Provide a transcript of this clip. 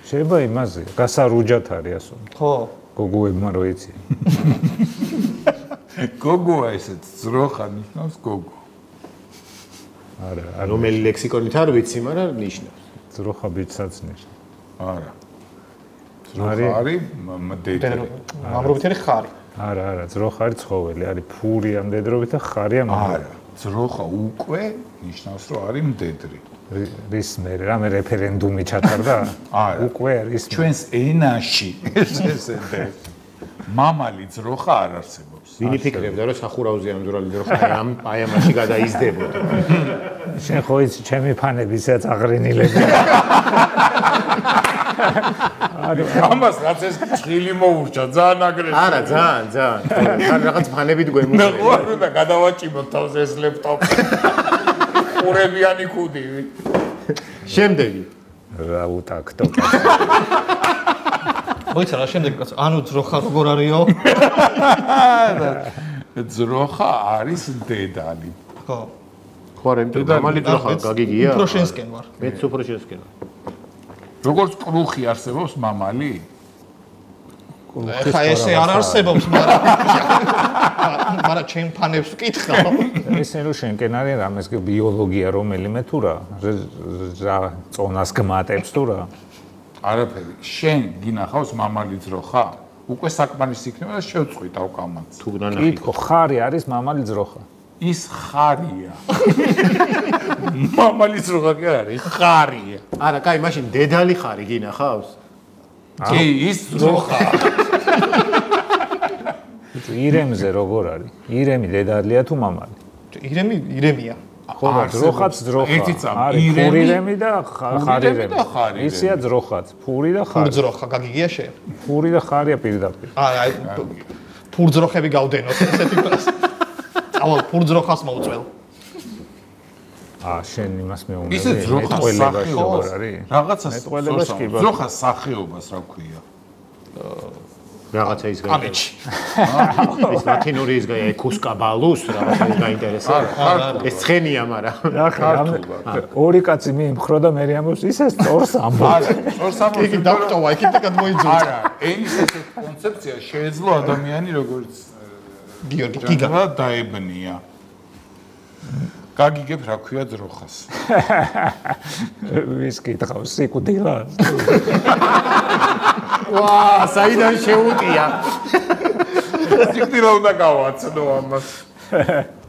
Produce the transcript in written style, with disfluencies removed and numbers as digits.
შეიძლება იმაზე, გასარუჯათ არის ასო. ხო. გოგოებმა რო იცი. გოგოა ესეც ძროხა ნიშნავს გოგო. არა, რომელი ლექსიკონით არ ვიცი, მაგრამ ნიშნავს. ძროხა ბიჭსაც ნიშნავს. არა. ძროხა არის მდედრი. ამრობით არის ხარი. არა, ძროხა არის ცხოველი, არის ფურია მდედრობით და ხარია მამალი. არა, ძროხა უკვე ნიშნავს რომ არის მდედრი. რის მე რამე რეფერენდუმი ჩატარდა? არა. უკვე არის ჩვენს ენაში ესეთი მამალი ძროხა არ არსებობს. ვინი ფიქრებდა რომ სახურავზე ამძვრალი ძროხა აი ამაში გადაიზდებოდა. შენ ხო იცი ჩემი ფანები ისეც აღრენილები. ამას რაც ეს ჭრილი მოურჩა ძალიან აგრესია. არა, ძალიან. თან რაღაც ფანებით გვემოწია. ნახوار და გადავაჭიმოთ თავს ეს ლეპტოპი. ყურებიანი ქუდივი. შემდეგი. რა უტაქტო. მოიცა რა შემდეგ კაც ანუ ძროხა როგორ არისო? ძროხა არის დედალი. ხო. ხო არა, მამალი ძროხა გაგიგია? უფრო შენსკენ ვარ. მეც უფრო შენსკენ ვარ. როგორც კრუხი არსებობს მამალი? ხა ესე არ არსებობს, მაგრამ ჩემ ფანებს ვკითხავ. ესე რომ შენკენ არის რამეს ბიოლოგია რომელიმე თუ რა წონას გმატებს თუ რა არაფერი. შენ გინახავს მამალი ძროხა? უკვე საკმარისი იქნება და შევწყვიტავ კამათს. თუ ნანახი. კითხო, ხარი არის მამალი ძროხა? ის ხარია. მამალი ძროხა კი არის, ხარია. არა, კაი, მაშინ დედალი ხარი გინახავს? კი, ის ძროხა. ირემზე როგორ არის? ირემი დედალია თუ მამალი? ირემია. ხო, ძროხაც ძროხა. ერთი წამი. არის ფურირემი და ხარირემი. ისია ძროხაც, ფური და ხარი. ფურძროხა გაგიგია შენ? ფური და ხარია პირდაპირ. არა, ფურძროხები გავდენოთ ესეთი პრეს. ავალ ფურძროხას მოუწევ. შენ იმას მეუბნები. ისე ძროხა როგორ არის? რაღაცას მეტყველებას კი ბა. ძროხა სახეობას რა ქვია? რაღაცა ის გაიგე. კამეჩი. ეს ლათინური ის გაიგე, კუსკაბალუს რაღაცა ის გაინტერესებს. ეს ცხენია, მაგრამ ორი კაცი მიიმხრო და მე ამბობს ისე სწორს ამბობს. არა, სწორს ამბობს. იგი დაქტოვა, იქიდან მოიძულა. არა, ენის ესეთ კონცეფცია შეეძლო ადამიანი როგორც გიორგი გიგა დაებნია. გაგიგებ რა ქვია ძროხას. ვის კითხავს სიკვდილას? ვა, საიდან შეუტია. სიკვდილა უნდა გავაცნო ამას.